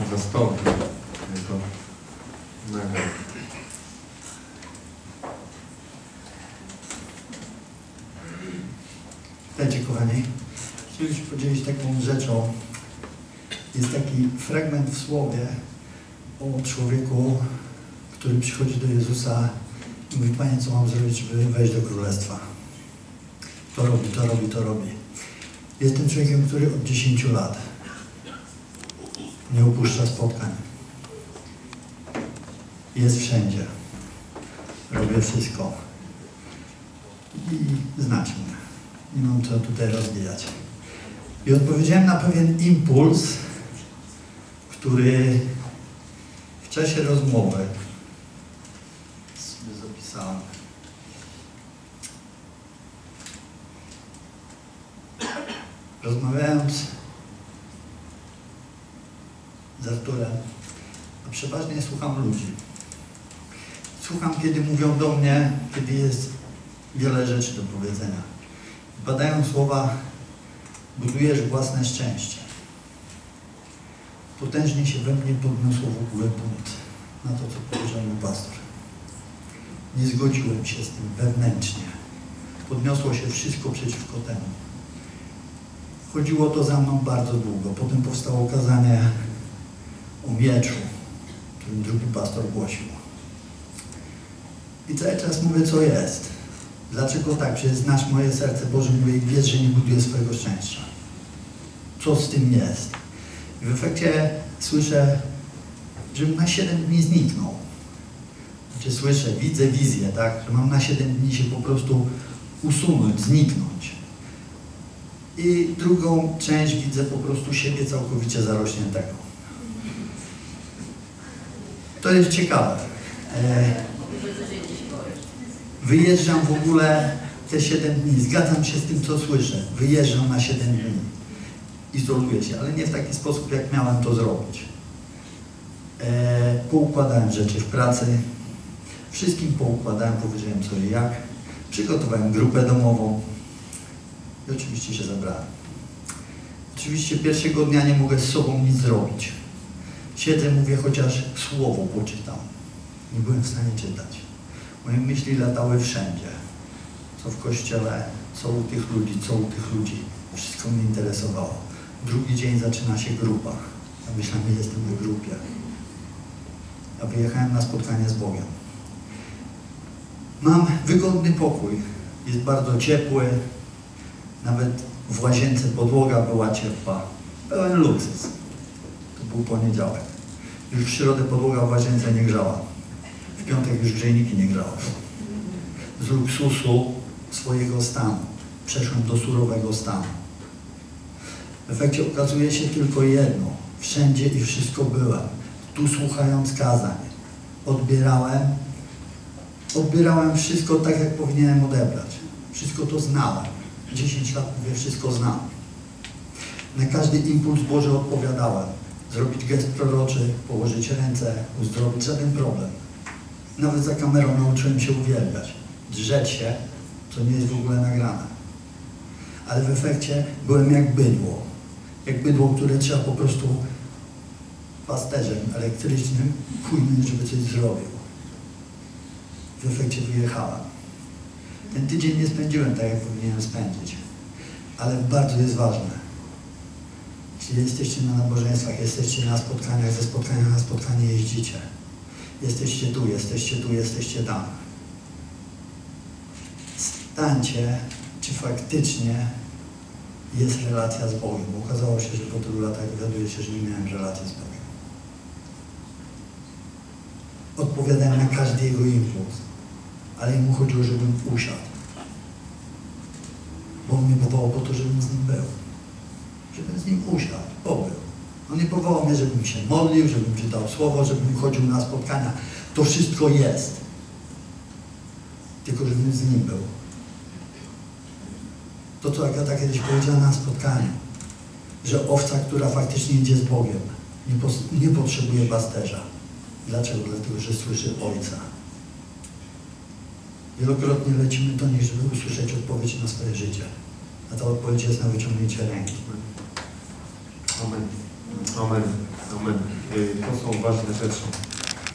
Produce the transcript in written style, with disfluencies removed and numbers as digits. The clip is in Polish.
zastąpi jego nagle. Witajcie, kochani. Chciałem się podzielić taką rzeczą. Jest taki fragment w Słowie o człowieku, który przychodzi do Jezusa i mówi: Panie, co mam zrobić, żeby wejść do Królestwa? To robi, to robi, to robi. Jestem człowiekiem, który od 10 lat nie opuszcza spotkań. Jest wszędzie. Robię wszystko. I znacie mnie. Nie mam co tutaj rozwijać. I odpowiedziałem na pewien impuls, który w czasie rozmowy sobie zapisałem. Rozmawiając z Arturem, a przeważnie słucham ludzi. Słucham, kiedy mówią do mnie, kiedy jest wiele rzeczy do powiedzenia. Padają słowa: budujesz własne szczęście. Potężnie się we mnie podniosło w ogóle bunt na to, co powiedział mi pastor. Nie zgodziłem się z tym wewnętrznie. Podniosło się wszystko przeciwko temu. Chodziło to za mną bardzo długo. Potem powstało kazanie o mieczu, którym drugi pastor głosił. I cały czas mówię, co jest. Dlaczego tak? Przecież znasz moje serce, Boże, mówię, i wiesz, że nie buduję swojego szczęścia. Co z tym jest? I w efekcie słyszę, żebym na 7 dni zniknął. Znaczy słyszę, widzę wizję, tak? Że mam na 7 dni się po prostu usunąć, zniknąć. I drugą część widzę po prostu siebie całkowicie zarośniętego. To jest ciekawe. Wyjeżdżam w ogóle te 7 dni, zgadzam się z tym, co słyszę. Wyjeżdżam na 7 dni. Izoluję się, ale nie w taki sposób, jak miałem to zrobić. Poukładałem rzeczy w pracy. Wszystkim poukładałem, powiedziałem co i jak. Przygotowałem grupę domową. I oczywiście się zabrałem. Oczywiście pierwszego dnia nie mogę z sobą nic zrobić. Siedzę, mówię, chociaż słowo poczytam. Nie byłem w stanie czytać. Moje myśli latały wszędzie. Co w kościele, co u tych ludzi, co u tych ludzi. Wszystko mnie interesowało. Drugi dzień zaczyna się grupa. Ja myślałem, że jestem w grupie. Ja wyjechałem na spotkanie z Bogiem. Mam wygodny pokój. Jest bardzo ciepły. Nawet w łazience podłoga była ciepła. Pełen luksus. To był poniedziałek. Już w środę podłoga w łazience nie grzała. W piątek już grzejniki nie grały. Z luksusu swojego stanu przeszłem do surowego stanu. W efekcie okazuje się tylko jedno. Wszędzie i wszystko byłem. Tu słuchając kazań. Odbierałem wszystko tak, jak powinienem odebrać. Wszystko to znałem. 10 lat mówię, wszystko znam. Na każdy impuls Boży odpowiadałem. Zrobić gest proroczy, położyć ręce, uzdrowić, żaden problem. Nawet za kamerą nauczyłem się uwielbiać. Drzeć się, co nie jest w ogóle nagrane. Ale w efekcie byłem jak bydło. Jak bydło, które trzeba po prostu pasterzem elektrycznym chujnąć, żeby coś zrobił. W efekcie wyjechałem. Ten tydzień nie spędziłem tak, jak powinienem spędzić. Ale bardzo jest ważne. Jeśli jesteście na nabożeństwach, jesteście na spotkaniach, ze spotkania na spotkanie jeździcie. Jesteście tu, jesteście tu, jesteście tam. Stańcie, czy faktycznie jest relacja z Bogiem. Bo okazało się, że po tylu latach dowiaduję się, że nie miałem relacji z Bogiem. Odpowiadałem na każdy jego impuls, ale mu chodziło, żebym usiadł. Bo on mnie powołał po to, żebym z nim był. Żebym z nim usiadł, pobył. On nie powołał mnie, żebym się modlił, żebym czytał słowo, żebym chodził na spotkania. To wszystko jest. Tylko żebym z nim był. To, co Agata kiedyś powiedziała na spotkaniu, że owca, która faktycznie idzie z Bogiem, nie potrzebuje pasterza. Dlaczego? Dlatego, że słyszy Ojca. Wielokrotnie lecimy do nich, żeby usłyszeć odpowiedź na swoje życie. A ta odpowiedź jest na wyciągnięcie ręki. Amen. Amen. Amen. To są ważne rzeczy.